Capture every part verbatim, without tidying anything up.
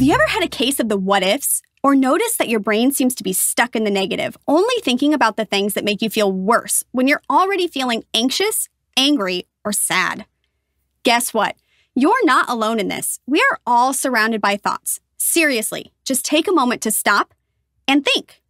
you ever had a case of the what-ifs? Or notice that your brain seems to be stuck in the negative, only thinking about the things that make you feel worse when you're already feeling anxious, angry, or sad? Guess what? You're not alone in this. We are all surrounded by thoughts. Seriously, just take a moment to stop and think.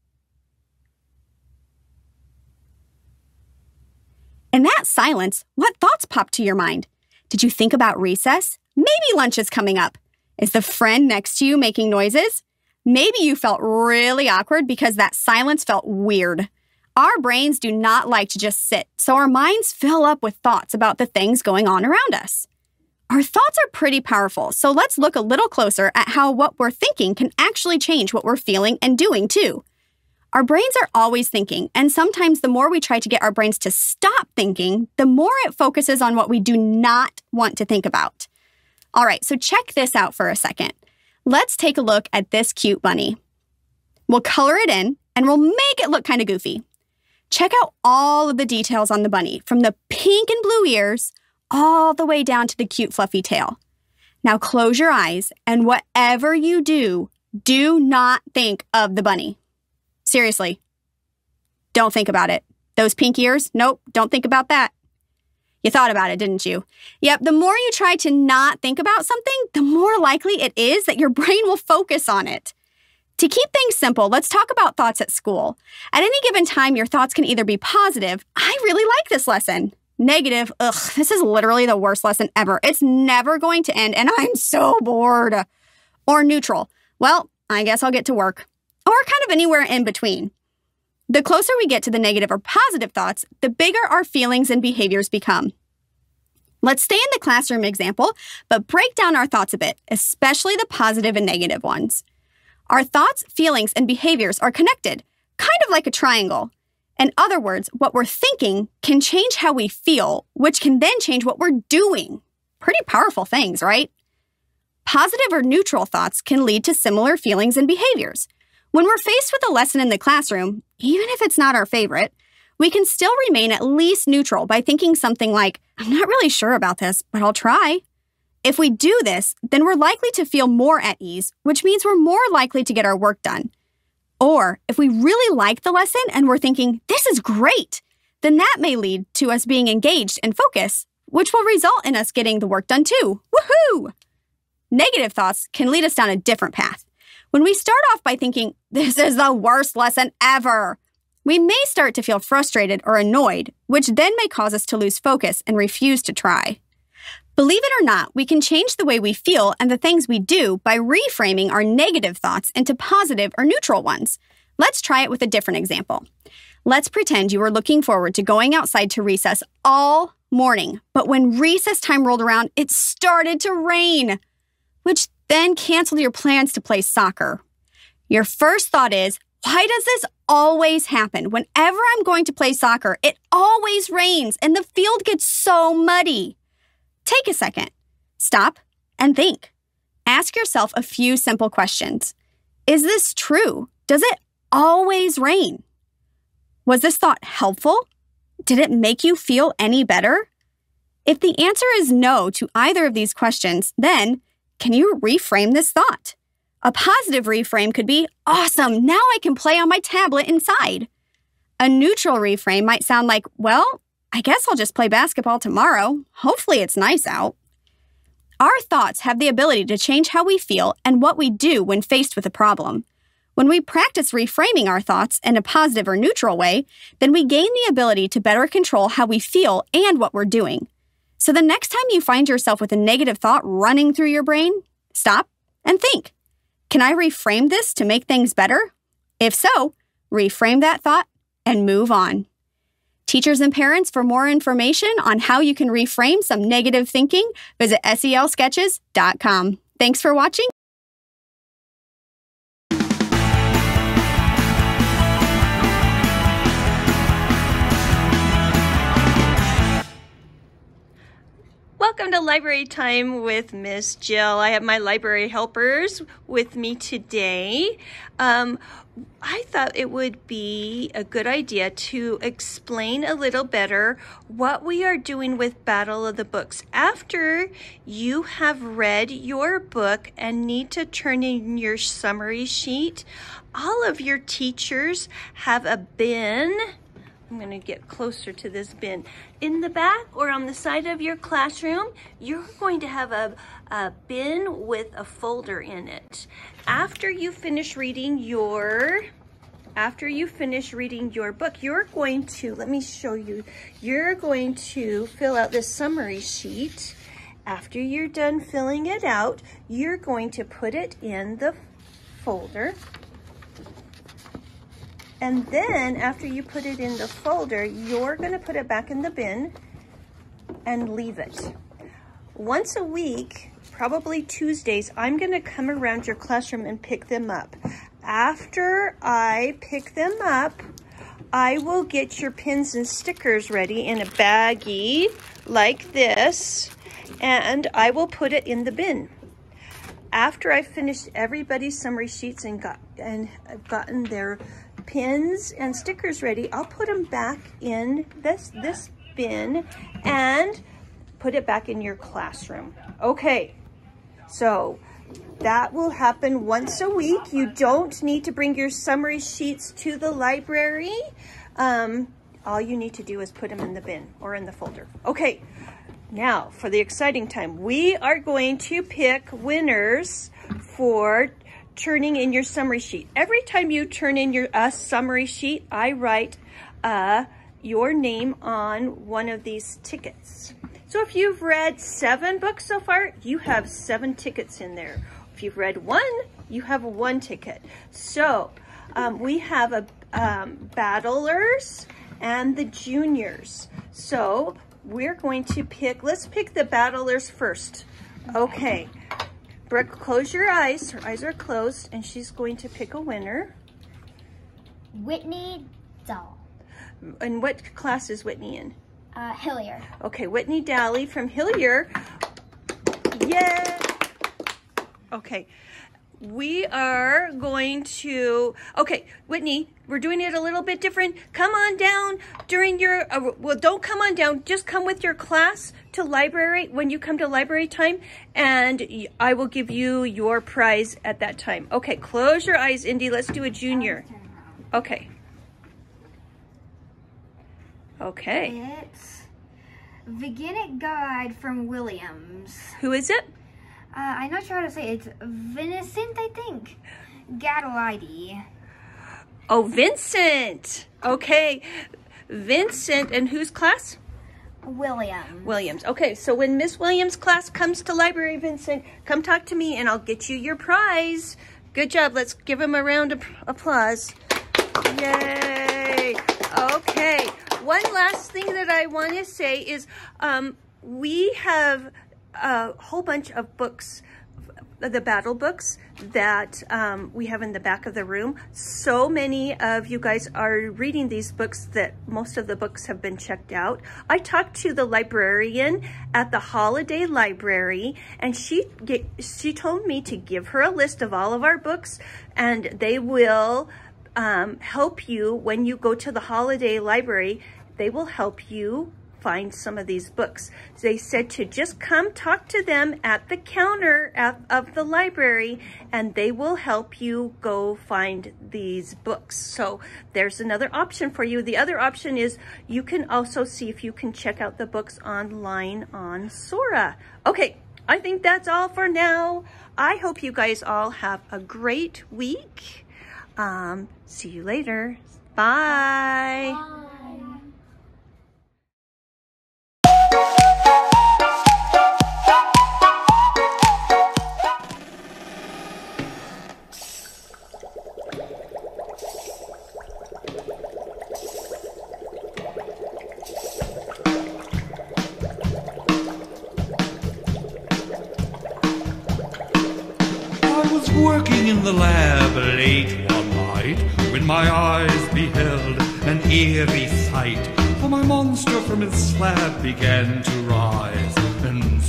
In that silence, what thoughts popped to your mind? Did you think about recess? Maybe lunch is coming up. Is the friend next to you making noises? Maybe you felt really awkward because that silence felt weird. Our brains do not like to just sit, so our minds fill up with thoughts about the things going on around us. Our thoughts are pretty powerful, so let's look a little closer at how what we're thinking can actually change what we're feeling and doing too. Our brains are always thinking, and sometimes the more we try to get our brains to stop thinking, the more it focuses on what we do not want to think about. All right, so check this out for a second. Let's take a look at this cute bunny. We'll color it in, and we'll make it look kind of goofy. Check out all of the details on the bunny, from the pink and blue ears all the way down to the cute fluffy tail. Now close your eyes, and whatever you do, do not think of the bunny. Seriously, don't think about it. Those pink ears? Nope, don't think about that. You thought about it, didn't you? Yep, the more you try to not think about something, the more likely it is that your brain will focus on it. To keep things simple, let's talk about thoughts at school. At any given time, your thoughts can either be positive, I really like this lesson. Negative, ugh, this is literally the worst lesson ever. It's never going to end, and I'm so bored. Or neutral, well, I guess I'll get to work. Or kind of anywhere in between. The closer we get to the negative or positive thoughts, the bigger our feelings and behaviors become. Let's stay in the classroom example, but break down our thoughts a bit, especially the positive and negative ones. Our thoughts, feelings, and behaviors are connected, kind of like a triangle. In other words, what we're thinking can change how we feel, which can then change what we're doing. Pretty powerful things, right? Positive or neutral thoughts can lead to similar feelings and behaviors. When we're faced with a lesson in the classroom, even if it's not our favorite, we can still remain at least neutral by thinking something like, I'm not really sure about this, but I'll try. If we do this, then we're likely to feel more at ease, which means we're more likely to get our work done. Or if we really like the lesson and we're thinking, this is great, then that may lead to us being engaged and focused, which will result in us getting the work done too. Woohoo! Negative thoughts can lead us down a different path. When we start off by thinking, this is the worst lesson ever, we may start to feel frustrated or annoyed, which then may cause us to lose focus and refuse to try. Believe it or not, we can change the way we feel and the things we do by reframing our negative thoughts into positive or neutral ones. Let's try it with a different example. Let's pretend you were looking forward to going outside to recess all morning, but when recess time rolled around, it started to rain, which then canceled your plans to play soccer. Your first thought is, why does this always happen? Whenever I'm going to play soccer, it always rains and the field gets so muddy. Take a second. Stop and think. Ask yourself a few simple questions. Is this true? Does it always rain? Was this thought helpful? Did it make you feel any better? If the answer is no to either of these questions, then can you reframe this thought? A positive reframe could be, awesome, now I can play on my tablet inside. A neutral reframe might sound like, well, I guess I'll just play basketball tomorrow. Hopefully it's nice out. Our thoughts have the ability to change how we feel and what we do when faced with a problem. When we practice reframing our thoughts in a positive or neutral way, then we gain the ability to better control how we feel and what we're doing. So the next time you find yourself with a negative thought running through your brain, stop and think. Can I reframe this to make things better? If so, reframe that thought and move on. Teachers and parents, for more information on how you can reframe some negative thinking, visit S E L sketches dot com. Thanks for watching. Welcome to Library Time with Miss Jill. I have my library helpers with me today. Um, I thought it would be a good idea to explain a little better what we are doing with Battle of the Books. After you have read your book and need to turn in your summary sheet, all of your teachers have a bin. I'm going to get closer to this bin. In the back or on the side of your classroom, you're going to have a, a bin with a folder in it. After you finish reading your, after you finish reading your book, you're going to, let me show you, you're going to fill out this summary sheet. After you're done filling it out, you're going to put it in the folder. And then after you put it in the folder, you're going to put it back in the bin and leave it. Once a week, probably Tuesdays, I'm going to come around your classroom and pick them up. After I pick them up, I will get your pins and stickers ready in a baggie like this, and I will put it in the bin. After I finished everybody's summary sheets and got and I've gotten their pins and stickers ready, I'll put them back in this this bin and put it back in your classroom. Okay, so that will happen once a week. You don't need to bring your summary sheets to the library. Um, all you need to do is put them in the bin or in the folder. Okay, now for the exciting time, we are going to pick winners for turning in your summary sheet. Every time you turn in your uh, summary sheet, I write uh, your name on one of these tickets. So if you've read seven books so far, you have seven tickets in there. If you've read one, you have one ticket. So um, we have a um, battlers and the juniors. So we're going to pick, let's pick the battlers first. Okay. Brooke, close your eyes. Her eyes are closed, and she's going to pick a winner. Whitney Dahl. And what class is Whitney in? Uh, Hillier. Okay, Whitney Daly from Hillier. Yay! Okay, we are going to, okay, Whitney, we're doing it a little bit different. Come on down during your, uh, well, don't come on down. Just come with your class to library when you come to library time, and I will give you your prize at that time. Okay, close your eyes, Indy. Let's do a junior. Okay. Okay. It's Beginning Guide from Williams. Who is it? Uh, I'm not sure how to say it. It's Vincent, I think. Gadolidi. Oh, Vincent. Okay. Vincent, and whose class? Williams. Williams. Okay, so when Miss Williams' class comes to library, Vincent, come talk to me and I'll get you your prize. Good job. Let's give him a round of applause. Yay. Okay. One last thing that I want to say is um, we have a whole bunch of books, the battle books that um, we have in the back of the room. So many of you guys are reading these books that most of the books have been checked out. I talked to the librarian at the Holiday Library, and she get, she told me to give her a list of all of our books, and they will um, help you when you go to the Holiday Library. They will help you find some of these books. They said to just come talk to them at the counter at, of the library, and they will help you go find these books. So there's another option for you. The other option is you can also see if you can check out the books online on Sora. Okay, I think that's all for now. I hope you guys all have a great week. Um, see you later. Bye. Bye. Working in the lab late one night, when my eyes beheld an eerie sight, for my monster from its slab began to rise, and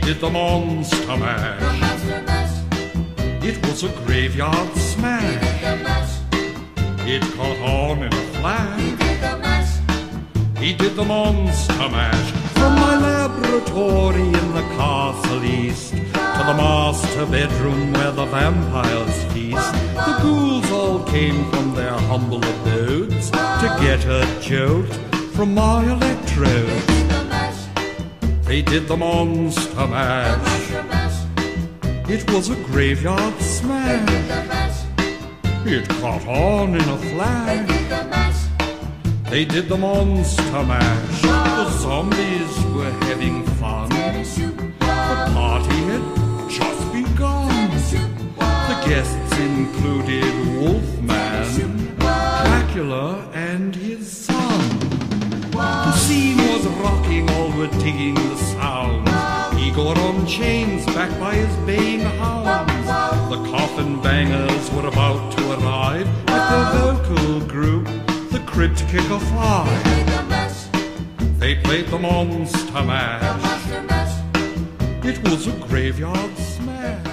did the Monster Mash. It was a graveyard smash. It caught on in a flash. He did the Monster Mash. From my laboratory in the castle east to the master bedroom where the vampires feast, the ghouls all came from their humble abodes to get a jolt from my electrodes. They did the Monster Mash. It was a graveyard smash. It caught on in a flash. They did the Monster Mash. The zombies were having fun. The party had just begun. The guests included Wolfman, Dracula, and his son. The scene was rocking, all were digging the sound. Igor on chains, backed by his baying hounds. The coffin bangers were about to arrive at their vocal group, the Crypt Kicker Five. They played the Monster Mash. It was a graveyard smash.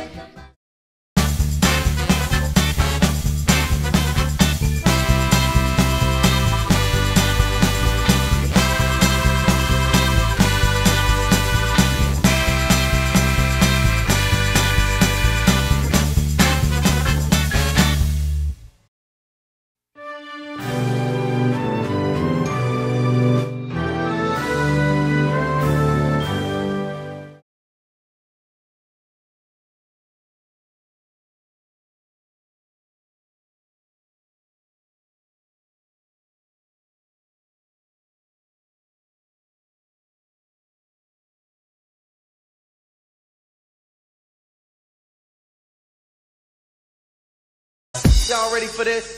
Y'all ready for this?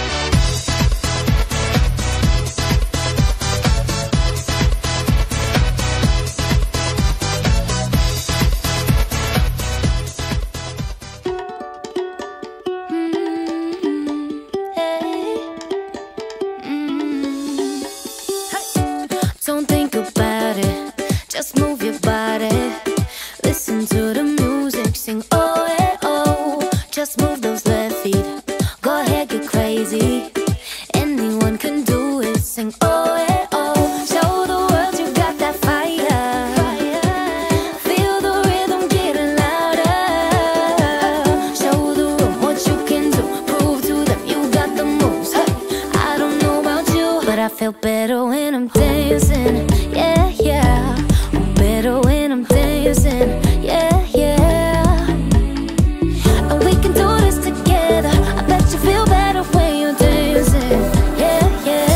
Don't think about it, just move your body. Listen to the music, sing oh eh oh. Just move those left feet, go ahead, get crazy. Anyone can do it, sing oh eh oh. Show the world you got that fire. Feel the rhythm getting louder. Show the room what you can do, prove to them you got the moves. Hey, I don't know about you, but I feel better when I'm dancing. Yeah, yeah, I'm better when I'm dancing. Yeah, yeah. And we can do this together. I bet you feel better when you're dancing. Yeah, yeah.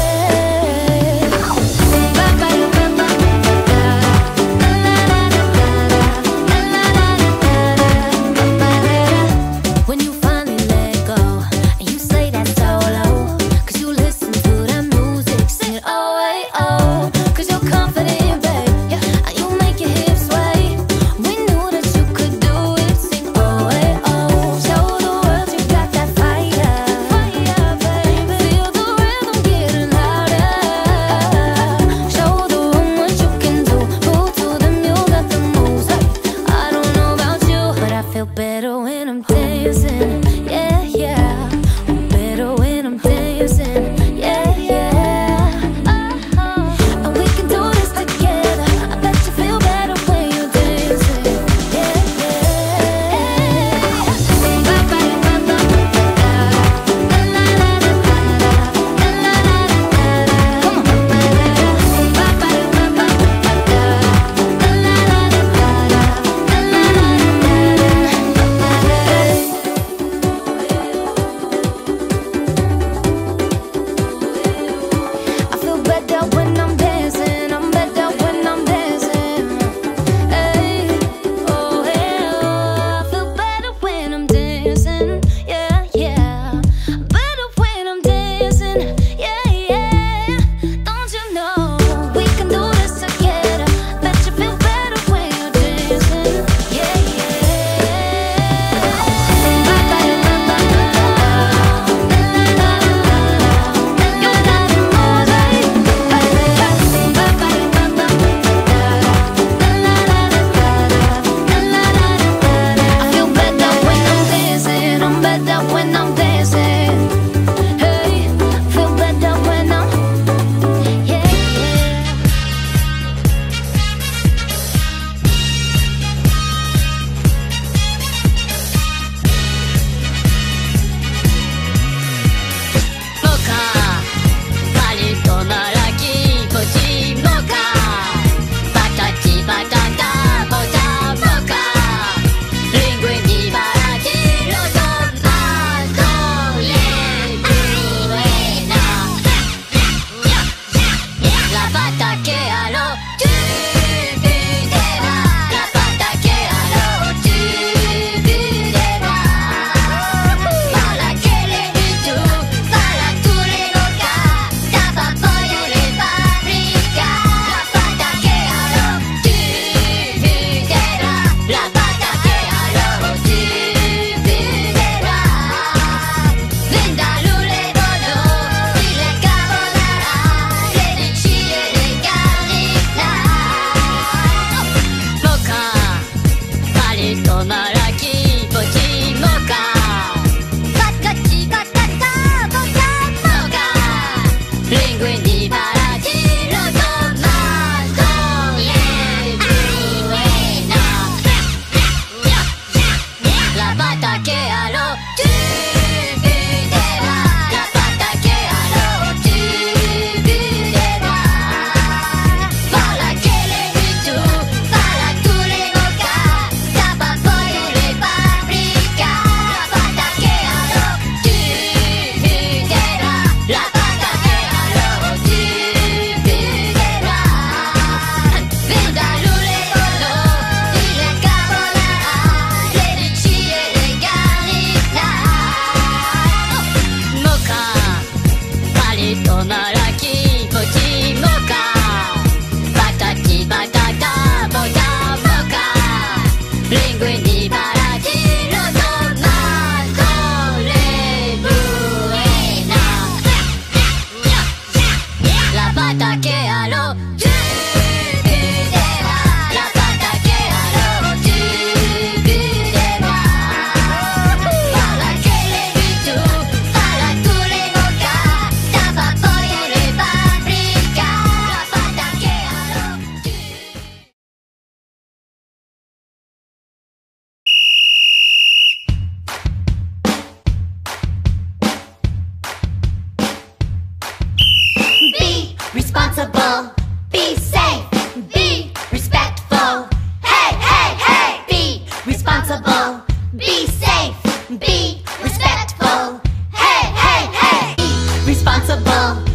When you finally let go and you slay that solo, cause you listen to that music, sing it oh, hey, oh. Cause you're confident, babe, yeah. And you make your hips Responsible, be safe, be respectful. Hey, hey, hey! Be responsible, be safe, be respectful. Hey, hey, hey! Be responsible.